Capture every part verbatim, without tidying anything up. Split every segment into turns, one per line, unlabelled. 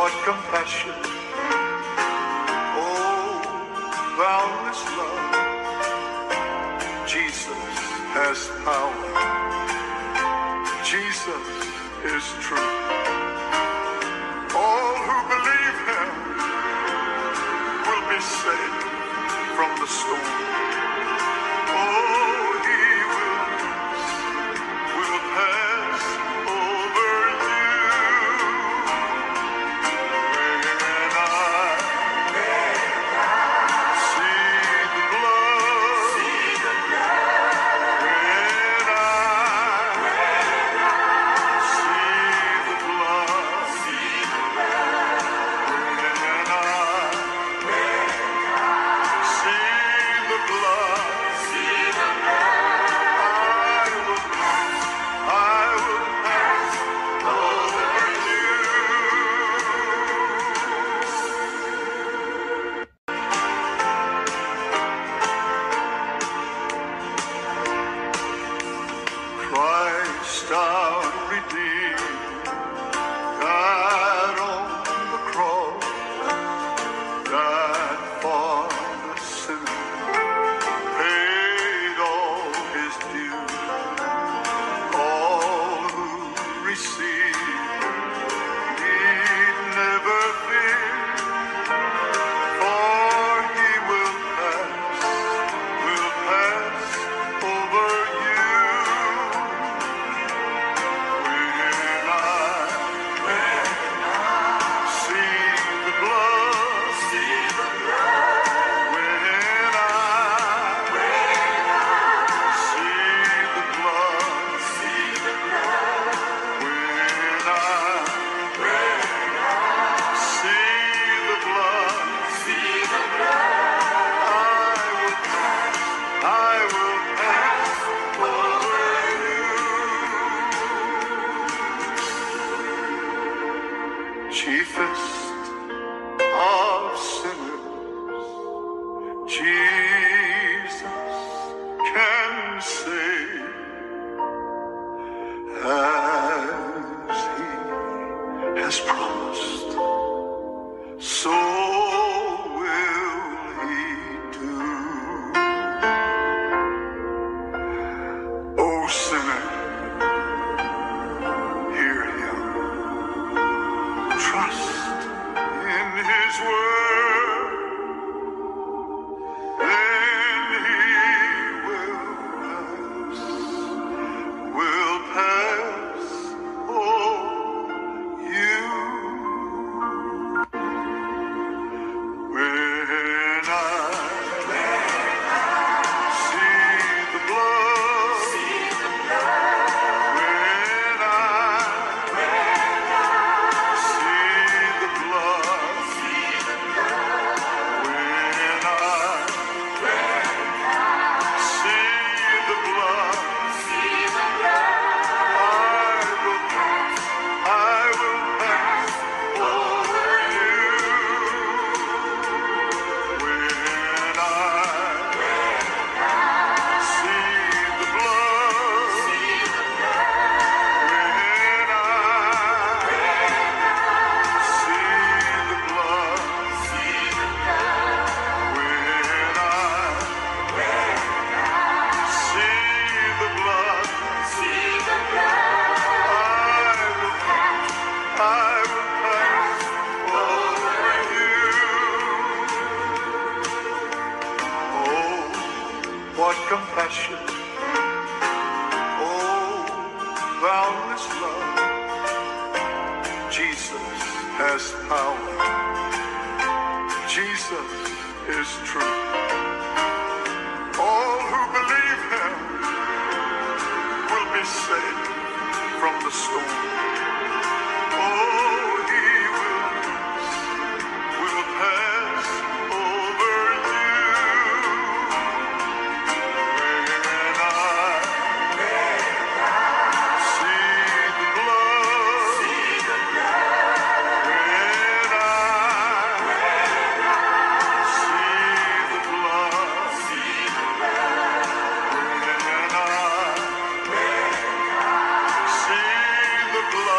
what compassion, oh, boundless love. Jesus has power, Jesus is true. All who believe him will be saved from the storm. Oh, he will, will pass over you. When I see the blood, when I see the blood, when I see the blood, I will pass over you. Christ our Redeemer died on the cross, died for the sinner, paid all his due. All who receive need never fear, for he will pass, will pass over you. When I see the blood, when I see the blood, when I see the blood, I will pass over you. Chiefest of sinners, Jesus can save, as he has promised, so will he do. O sinner, hear him, trust in his word, then he will pass, will pass over you. When I see the blood, when I see the blood, when I see the blood, I will pass over you. When I see the blood, when I see the blood, when I see the blood, I will pass over you. Oh, what compassion, oh, boundless love. Jesus has power, Jesus is true. All who believe him will be saved from the storm. Oh, he will, will pass over you. When I see the blood, when I see the blood, when I see the blood.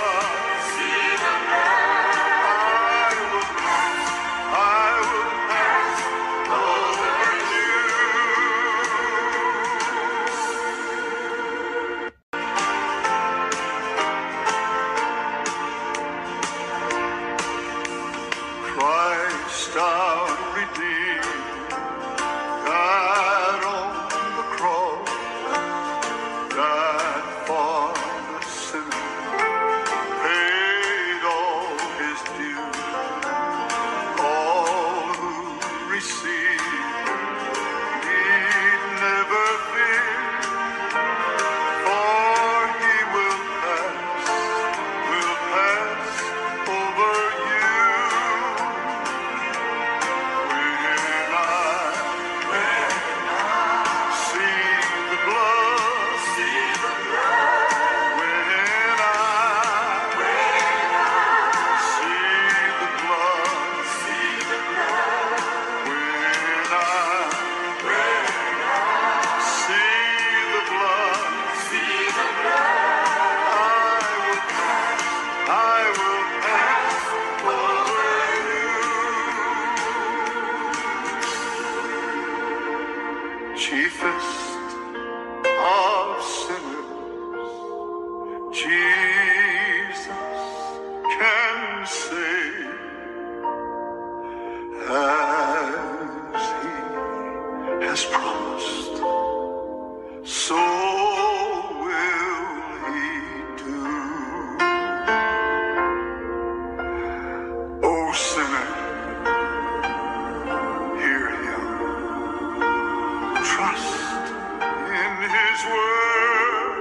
can save as he has promised, so will he do. O sinner, hear him, trust in his word,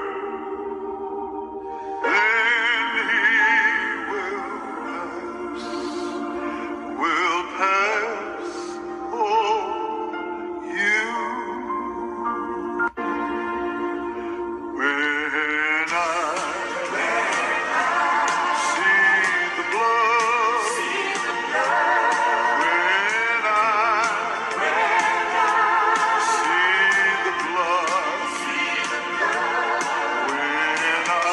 then he will pass, will pass over you. When I see the blood, when I see the blood, when I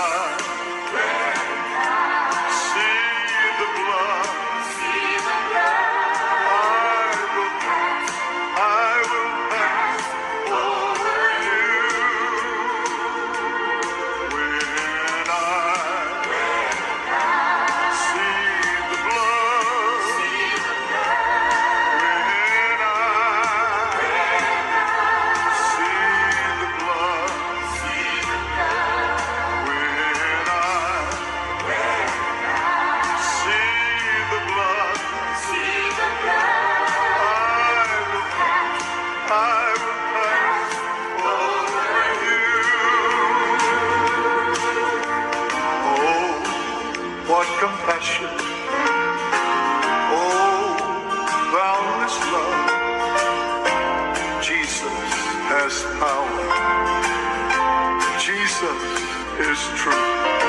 see the blood, I will pass over you. When I see the blood, when I see the blood, when I see the blood, I will pass over you. Oh, what compassion! Oh, boundless love! Jesus has power. Jesus is truth.